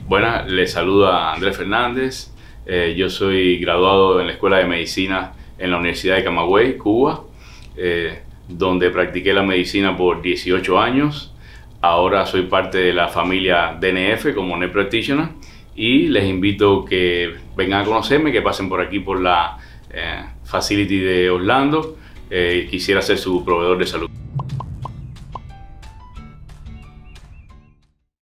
Buenas, les saluda Andrés Fernández. Yo soy graduado en la Escuela de Medicina en la Universidad de Camagüey, Cuba, donde practiqué la medicina por 18 años. Ahora soy parte de la familia DNF como Nurse Practitioner y les invito a que vengan a conocerme, que pasen por aquí por la Facility de Orlando. Quisiera ser su proveedor de salud.